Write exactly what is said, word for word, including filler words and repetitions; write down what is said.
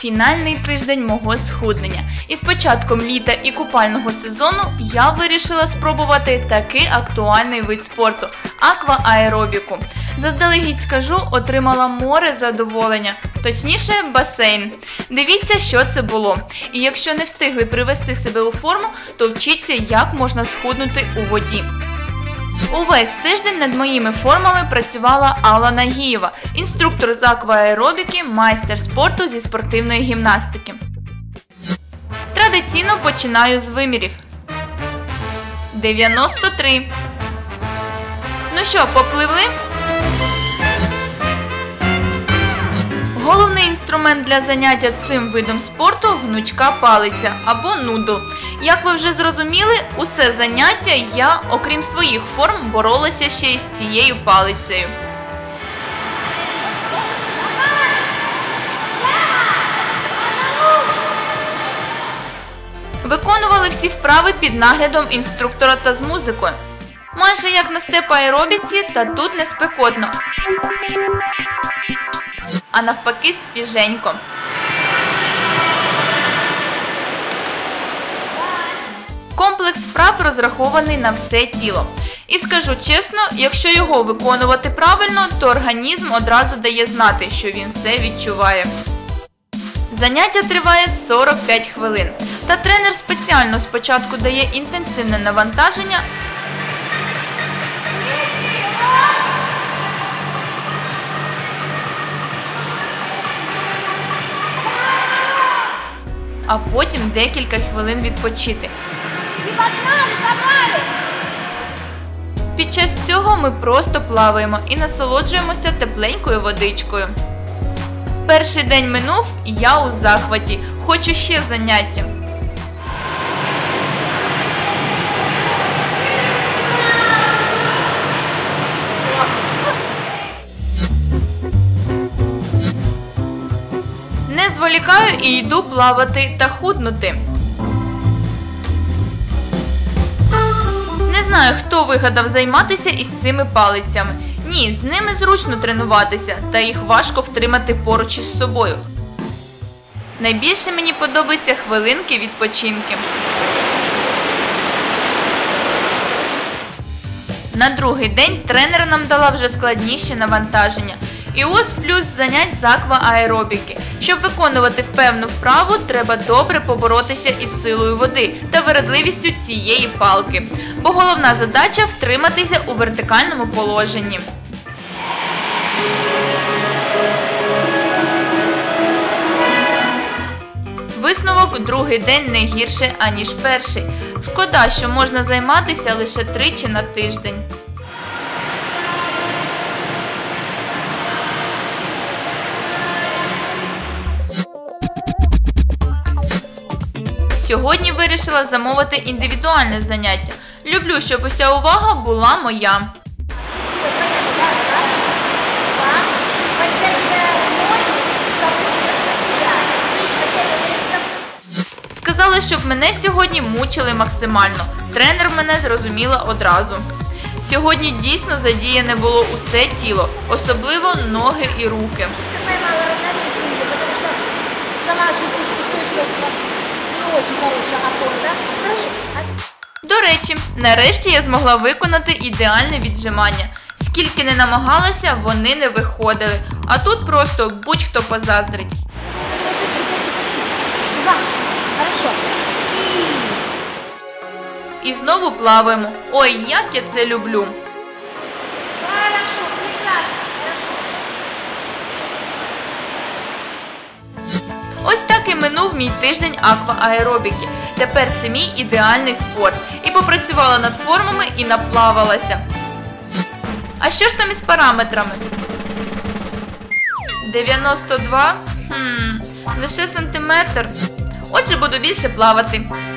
Фінальний тиждень мого схуднення. І з початком літа і купального сезону я вирішила спробувати такий актуальний вид спорту – аквааеробіку. Заздалегідь скажу, отримала море задоволення, точніше басейн. Дивіться, що це було. І якщо не встигли привести себе у форму, то вчіться, як можна схуднути у воді. Увесь тиждень над моїми формами працювала Алла Нагієва, інструктор з аквааеробіки, майстер спорту зі спортивної гімнастики. Традиційно починаю з вимірів. дев'яносто три. Ну що, попливли? Головний інструмент для заняття цим видом спорту – гнучка палиця або нудл. Як ви вже зрозуміли, усе заняття я, окрім своїх форм, боролася ще й з цією палицею. Виконували всі вправи під наглядом інструктора та з музикою. Майже як на степ-аеробіці, та тут не спекотно, а навпаки свіженько. Комплекс вправ розрахований на все тіло. І скажу чесно, якщо його виконувати правильно, то організм одразу дає знати, що він все відчуває. Заняття триває сорок п'ять хвилин. Та тренер спеціально спочатку дає інтенсивне навантаження, а потім декілька хвилин відпочити. Під час цього ми просто плаваємо і насолоджуємося тепленькою водичкою. Перший день минув, і я у захваті. Хочу ще заняття. Не зволікаю і йду плавати та худнути. Не знаю, хто вигадав займатися із цими палицями. Ні, з ними зручно тренуватися, та їх важко втримати поруч із собою. Найбільше мені подобаються хвилинки відпочинки. На другий день тренер нам дала вже складніші навантаження. І ось плюс занять з аквааеробіки. Щоб виконувати певну вправу, треба добре поборотися із силою води та вередливістю цієї палки. Бо головна задача – втриматися у вертикальному положенні. Висновок: другий день не гірше, аніж перший. Шкода, що можна займатися лише тричі на тиждень. Сьогодні вирішила замовити індивідуальне заняття. Люблю, щоб уся увага була моя. Сказали, щоб мене сьогодні мучили максимально. Тренер мене зрозуміла одразу. Сьогодні дійсно задіяне було усе тіло, особливо ноги і руки. До речі, нарешті я змогла виконати ідеальне віджимання. Скільки не намагалася, вони не виходили. А тут просто будь-хто позаздрить. І знову плаваємо. Ой, як я це люблю. Ось так і минув мій тиждень аквааеробіки. Тепер це мій ідеальний спорт. І попрацювала над формами, і наплавалася. А що ж там із параметрами? дев'яносто два? Хм, лише сантиметр. Отже, буду більше плавати.